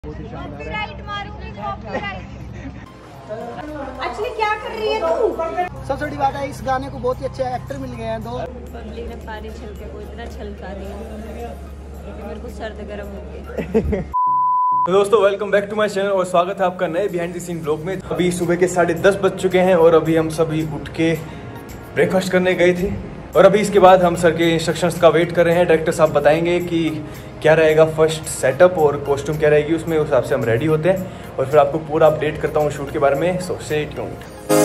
Copyright मारूंगी, copyright. Actually क्या कर रही है तू? सबसे बड़ी बात है इस गाने को बहुत ही अच्छे एक्टर मिल गए हैं दो। पब्लिक ने पानी छलके को इतना छलका दिया कि मेरे को सर्द गर्म हो गया। तो दोस्तों welcome back to my channel और स्वागत है आपका नए बिहाइंड द सीन ब्लॉग में। अभी सुबह के 10:30 बज चुके हैं और अभी हम सभी उठ के ब्रेकफास्ट करने गए थे और अभी इसके बाद हम सर के इंस्ट्रक्शंस का वेट कर रहे हैं। डायरेक्टर साहब बताएंगे कि क्या रहेगा फर्स्ट सेटअप और कॉस्ट्यूम क्या रहेगी, उसमें उस हिसाब से हम रेडी होते हैं और फिर आपको पूरा अपडेट करता हूँ शूट के बारे में। So stay tuned.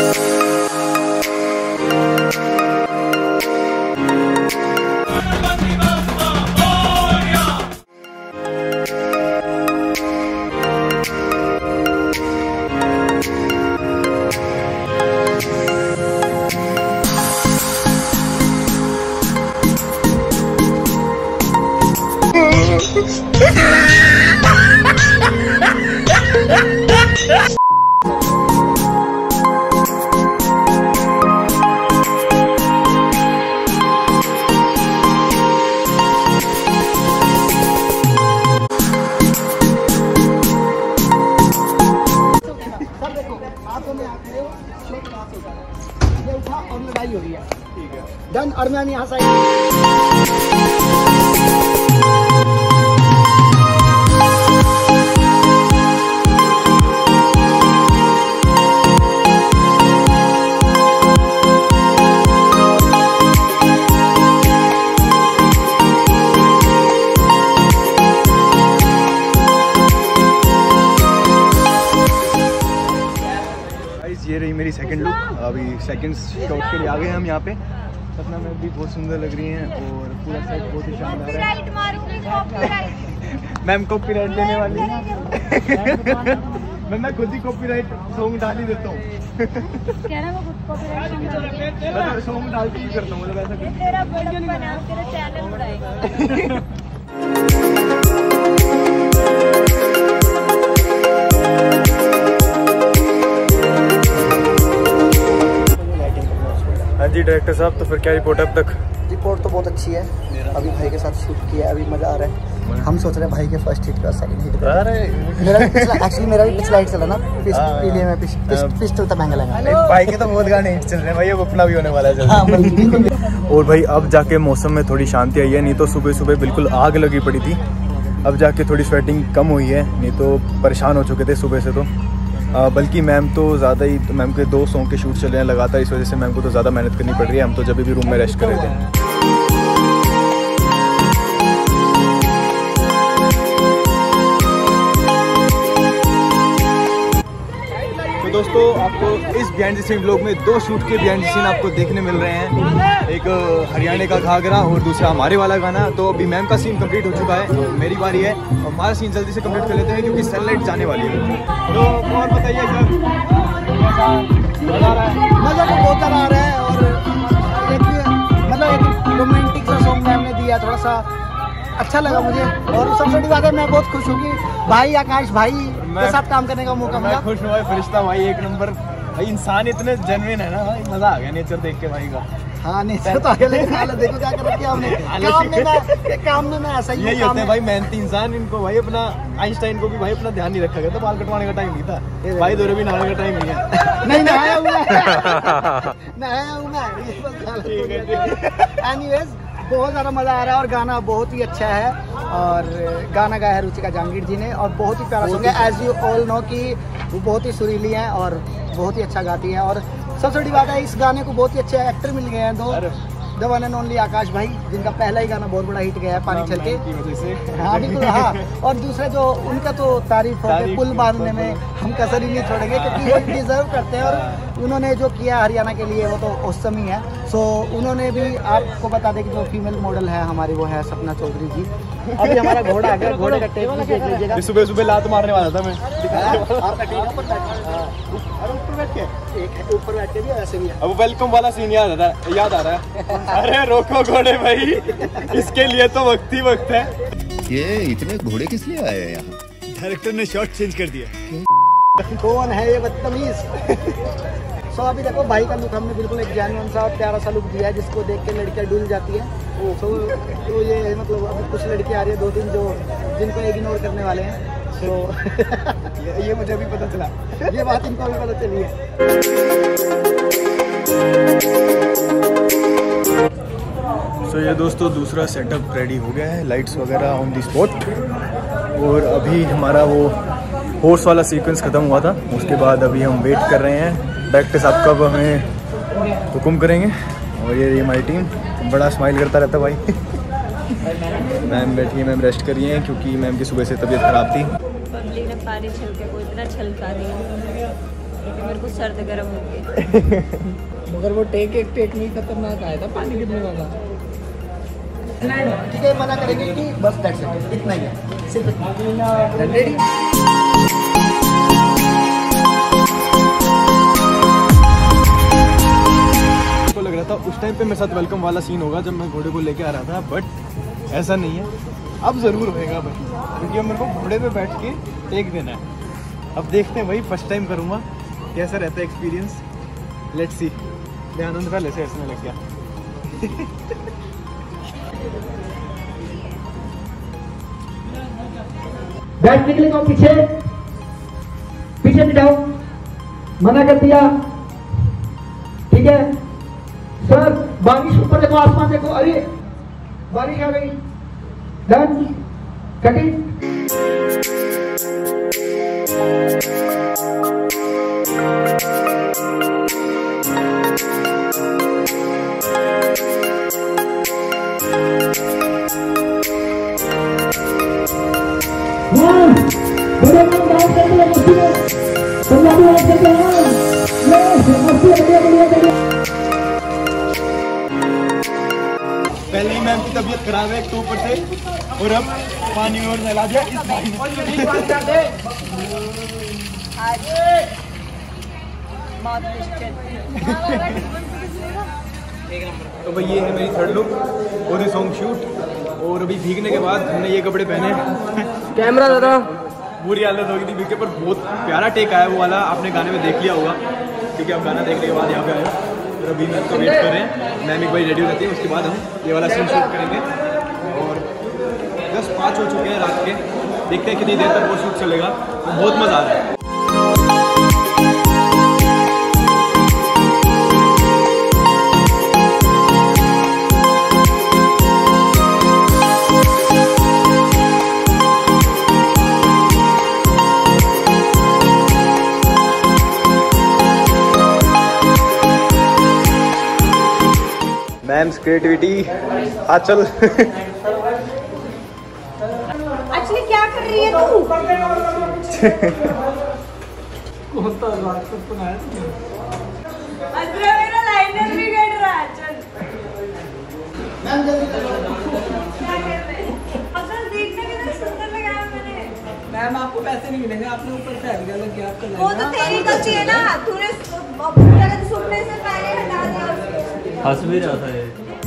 और लड़ाई हो रही है, ठीक है डन। और मैम यहाँ से ये रही मेरी सेकंड लुक। अभी सेकंड शॉट के लिए आ गए हम यहाँ पे। सपना में भी बहुत सुंदर लग रही हैं और पूरा सेट बहुत ही शानदार है। कॉपीराइट मारूंगी, कॉपीराइट। मैम कॉपीराइट देने वाली मैं खुद ही कॉपीराइट सॉन्ग डाल ही देता हूँ। क्या ना वो कॉपीराइट मैं सॉन्ग डालती ही करता हूँ, मतलब ऐसा कुछ। तेरा बड़ा बना तेरा चैनल उड़ाएगा। हाँ जी डायरेक्टर साहब, तो फिर क्या रिपोर्ट है अब तक? रिपोर्ट तो बहुत अच्छी है। अभी भाई के साथ शूट किया है, अभी मजा आ रहा है। हम सोच रहे हैं भाई के फर्स्ट हिट का सेकंड हिट का। मेरा भी पिछला हिट चला ना, पिस्टल था महंगा लगा। भाई के तो बहुत गाने हिट चल रहे हैं भाई, अब अपना भी होने वाला है। और भाई अब जाके मौसम में थोड़ी शांति आई है, नहीं तो सुबह सुबह बिल्कुल आग लगी पड़ी थी। अब जाके थोड़ी स्वेटिंग कम हुई है, नहीं तो परेशान हो चुके थे सुबह से। तो बल्कि मैम तो ज़्यादा ही, तो मैम के 2 सॉन्ग के शूट चल रहे हैं लगातार, इस वजह से मैम को तो ज़्यादा मेहनत करनी पड़ रही है। हम तो जब भी रूम में रेस्ट कर रहे थे। तो दोस्तों आपको इस बिहाइंड द सीन व्लॉग में 2 शूट के बिहाइंड द सीन आपको देखने मिल रहे हैं। एक हरियाणा का घाघरा और दूसरा हमारे वाला गाना। तो अभी मैम का सीन कंप्लीट हो चुका है, मेरी बारी है। हमारा सीन जल्दी से कंप्लीट कर लेते हैं क्योंकि सनलाइट जाने वाली है। तो और बताइए सर, मजा तो बहुत आ रहा है और एक रोमांटिक सा सॉन्ग मैम ने दिया, थोड़ा सा अच्छा लगा मुझे। और सबसे बड़ी बात है मैं बहुत खुश हूँ कि भाई आकाश भाई के साथ काम करने का मौका मिला। खुश हुआ। फरिश्ता भाई एक नंबर भाई, इंसान इतने जेन्युइन है ना भाई, मजा आ गया नेचर देख के भाई का। हाँ नेचर तो आगे, लेकिन हालत देखो क्या कर रखी है हमने। काम में मैं ऐसा ही यही होते हैं भाई मेहनती इंसान। इनको भाई अपना आइंस्टाइन को भी भाई अपना ध्यान नहीं रखा गया, तो बाल कटवाने का टाइम नहीं था भाई, दोरे भी नहाने का टाइम नहीं है। नहीं नहाया हूँ मैं। एनीवेज बहुत ज़्यादा मज़ा आ रहा है और गाना बहुत ही अच्छा है। और गाना गाया है रुचिका जहांगीर जी ने और बहुत ही प्यारा सॉन्ग है। एज यू ऑल नो कि वो बहुत ही सुरीली हैं और बहुत ही अच्छा गाती हैं। और सबसे बड़ी बात है इस गाने को बहुत ही अच्छे एक्टर मिल गए हैं दो, the one and only Akash भाई, जिनका पहला ही गाना बहुत बड़ा हिट गया है पानी छलके। हाँ बिल्कुल हाँ। और दूसरे जो उनका तो तारीफ हो गई, पुल बांधने में हम कसर ही नहीं छोड़ेंगे क्योंकि वो डिजर्व करते हैं। और उन्होंने जो किया हरियाणा के लिए वो तो औसम ही है। सो उन्होंने भी, आपको बता दें कि जो फीमेल मॉडल है हमारी वो है सपना चौधरी जी। अभी हमारा घोड़ा आ गया, घोड़े का टेप देख लीजिएगा। सुबह सुबह लात मारने वाला था मैं। ऊपर बैठ के भी ऐसे भी है। अब वेलकम वाला सीन याद आ रहा है। अरे रोको घोड़े भाई, इसके लिए तो वक्त ही वक्त है। ये इतने घोड़े किस लिए आए हैं यहाँ? डायरेक्टर ने शॉट चेंज कर दिया। कौन है ये बदतमीज। सो अभी देखो भाई का लुक हमने बिल्कुल एक जेन्युइन सा और प्यारा सा लुक दिया है जिसको देख के लड़कियाँ डुल जाती हैं। सो तो ये मतलब अभी कुछ लड़कियाँ आ रही है 2-3 जो जिनको इग्नोर करने वाले हैं। तो ये मुझे भी पता चला, ये बात इनको भी पता चली है। तो ये दोस्तों दूसरा सेटअप रेडी हो गया है, लाइट्स वगैरह ऑन दी स्पॉट। और अभी हमारा वो हॉर्स वाला सीक्वेंस ख़त्म हुआ था, उसके बाद अभी हम वेट कर रहे हैं बैक साहब कब हमें हुक्म करेंगे। और ये हमारी टीम बड़ा स्माइल करता रहता भाई। मैम बैठी है, मैम रेस्ट कर रही हैं क्योंकि मैम की सुबह से तबीयत ख़राब थी। पब्लिक ने पानी छलके को इतना छलका दिया कि मेरे को सर्द गर्म हो गया। मगर वो टेक नहीं खतरनाक आया था पानी गिरने वाला। ठीक है, मना करेंगे कि बस दैट्स इट, इतना ही है, सिर्फ इतना। रेडी? को लग रहा था उस टाइम पे मेरे साथ वेलकम वाला सीन होगा जब मैं घोड़े को लेके आ रहा था, बट ऐसा नहीं है। अब ज़रूर होएगा भाई, क्योंकि अब मेरे को घोड़े पे बैठ के टेक देना है। अब देखते हैं भाई, फर्स्ट टाइम करूँगा, कैसा रहता है एक्सपीरियंस, लेट्स सी। ध्यान पहले से हंसने लग गया। बैठने के लिए कहो, पीछे बिठाओ, मना कर दिया। ठीक है सर, बारिश ऊपर देखो, आसमान देखो, अरे बारिश आ गई। Done, cutting. पहले ही मैम की तबीयत खराब है एक तो ऊपर से, और अब पानी में और नहला दिया इस भाई ने। तो भाई ये है मेरी थर्ड लुक और ये सॉन्ग शूट। और अभी भीगने के बाद हमने ये कपड़े पहने। कैमरा दादा, बुरी हालत हो गई थी भीग के, पर बहुत प्यारा टेक आया वो वाला, आपने गाने में देख लिया होगा, क्योंकि आप गाना देखने के बाद यहाँ पे आए। और अभी मैम को वेट कर रहे हैं, मैम एक बार रेडी हो जाती है, उसके बाद हम ये वाला सीन शूट करेंगे। और 10:05 हो चुके हैं रात के, देखते हैं कितनी देर तक वो शूट चलेगा। तो बहुत मज़ा आ रहा है। मैम्स क्रिएटिविटी आचल। एक्चुअली क्या कर रही है तू? मेरा लाइनर भी गिर रहा है। चल क्या कर रहे हैं? असल देखने के लिए सुंदर लगाया मैंने। मैम आपको पैसे नहीं मिलेंगे, आपने ऊपर से आइडिया लग गया आपका। वो तो तेरी गलती है ना, तूने गलत सुनने से पहले हटा दिया उसको। हंस भी रहा था ये।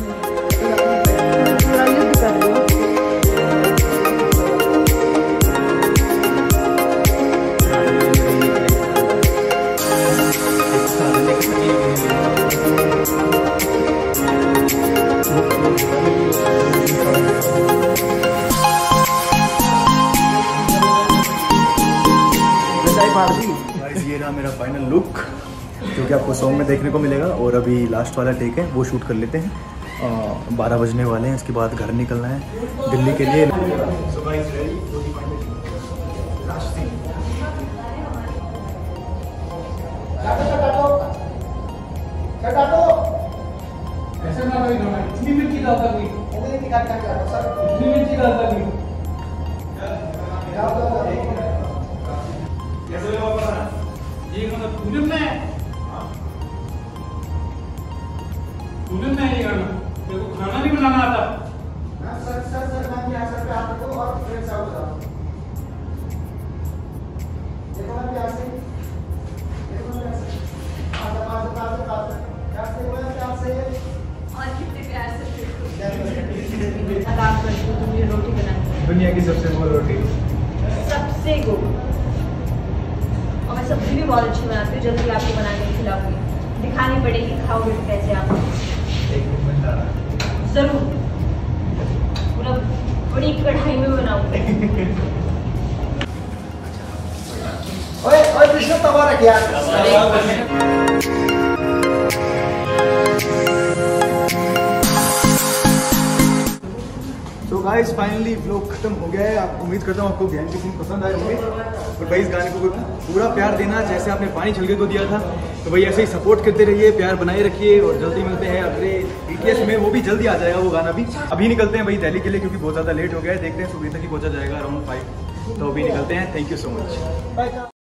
ये रहा मेरा फाइनल लुक, जो कि आपको सॉन्ग में देखने को मिलेगा। और अभी लास्ट वाला टेक है, वो शूट कर लेते हैं। 12 बजने वाले हैं, इसके बाद घर निकलना है दिल्ली के लिए। खाना नहीं बनाना आता। दुनिया की सबसे गोल रोटी, सबसे गोल। और मैं सब्जी भी बहुत अच्छी बनाती हूँ, जल्दी आपको बनाने खिलाऊंगी, दिखानी पड़ेगी, खाओगे कैसे आप। जरूर, पूरा बड़ी कढ़ाई में बनाऊंगी। तबारक यार। तो गाइस फाइनली व्लॉग खत्म हो गया है। आप उम्मीद करता हूँ आपको बिहाइंड द सीन पसंद आए होंगे और भाई इस गाने को पूरा प्यार देना जैसे आपने पानी छलके को दिया था। तो भाई ऐसे ही सपोर्ट करते रहिए, प्यार बनाए रखिए और जल्दी मिलते हैं अगले BTS में। वो भी जल्दी आ जाएगा वो गाना भी। अभी निकलते हैं भाई दिल्ली के लिए क्योंकि बहुत ज़्यादा लेट हो गया है। देखते हैं सुबह तक ही पहुँचा जाएगा अराउंड 5। तो अभी निकलते हैं। Thank you so much.